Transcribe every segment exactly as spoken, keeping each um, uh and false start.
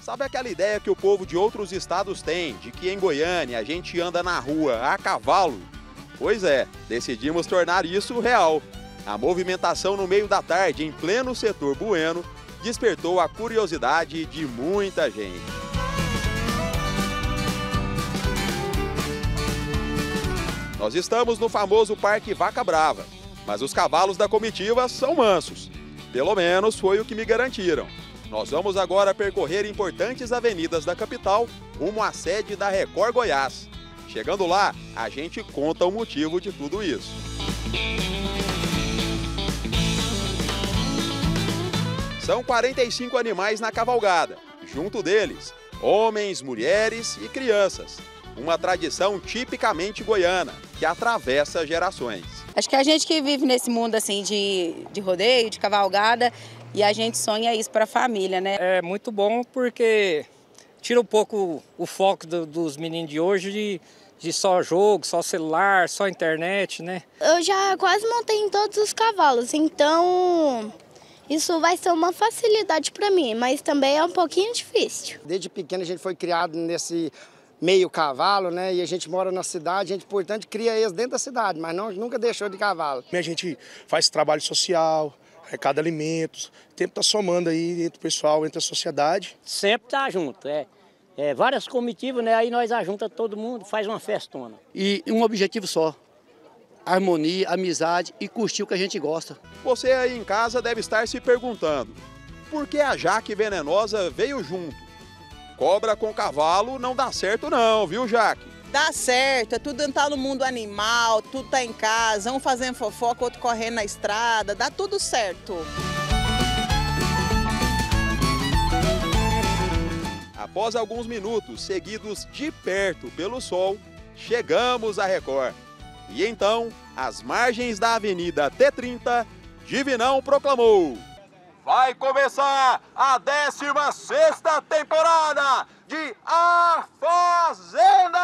Sabe aquela ideia que o povo de outros estados tem, de que em Goiânia a gente anda na rua a cavalo? Pois é, decidimos tornar isso real. A movimentação no meio da tarde, em pleno setor Bueno, despertou a curiosidade de muita gente. Nós estamos no famoso Parque Vaca Brava, mas os cavalos da comitiva são mansos. Pelo menos foi o que me garantiram. Nós vamos agora percorrer importantes avenidas da capital rumo à sede da Record Goiás. Chegando lá, a gente conta o motivo de tudo isso. São quarenta e cinco animais na cavalgada, junto deles, homens, mulheres e crianças. Uma tradição tipicamente goiana, que atravessa gerações. Acho que a gente que vive nesse mundo assim de, de rodeio, de cavalgada, e a gente sonha isso para a família, né? É muito bom porque tira um pouco o foco do, dos meninos de hoje de, de só jogo, só celular, só internet, né? Eu já quase montei em todos os cavalos, então isso vai ser uma facilidade para mim, mas também é um pouquinho difícil. Desde pequeno a gente foi criado nesse meio cavalo, né? E a gente mora na cidade, a gente, portanto, cria eles dentro da cidade, mas não, nunca deixou de cavalo. A gente faz trabalho social, arrecada alimentos, o tempo está somando aí entre o pessoal, entre a sociedade. Sempre tá junto, é. é várias comitivas, né? Aí nós ajunta todo mundo, faz uma festona. E um objetivo só, harmonia, amizade e curtir o que a gente gosta. Você aí em casa deve estar se perguntando, por que a Jaque Venenosa veio junto? Cobra com cavalo não dá certo não, viu, Jaque? Dá certo, é tudo tá no mundo animal, tudo tá em casa, um fazendo fofoca, outro correndo na estrada, dá tudo certo. Após alguns minutos seguidos de perto pelo sol, chegamos à Record. E então, às margens da Avenida T trinta, Divinão proclamou: vai começar a décima sexta temporada de A Fazenda!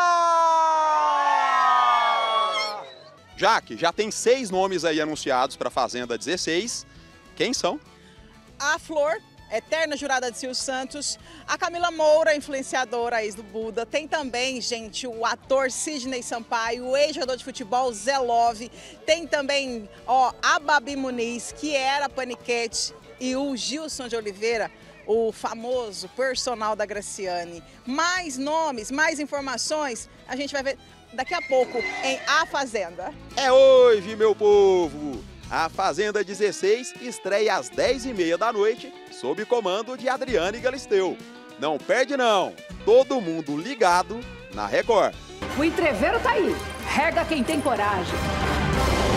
Jaque, já tem seis nomes aí anunciados para a Fazenda dezesseis. Quem são? A Flor, eterna jurada de Silvio Santos. A Camila Moura, influenciadora, ex do Buda. Tem também, gente, o ator Sidney Sampaio, o ex-jogador de futebol Zé Love. Tem também, ó, a Babi Muniz, que era paniquete. E o Gilson de Oliveira, o famoso personal da Graciane. Mais nomes, mais informações, a gente vai ver daqui a pouco em A Fazenda. É hoje, meu povo! A Fazenda dezesseis estreia às dez e meia da noite, sob comando de Adriane Galisteu. Não perde não, todo mundo ligado na Record. O entreveiro tá aí, rega quem tem coragem.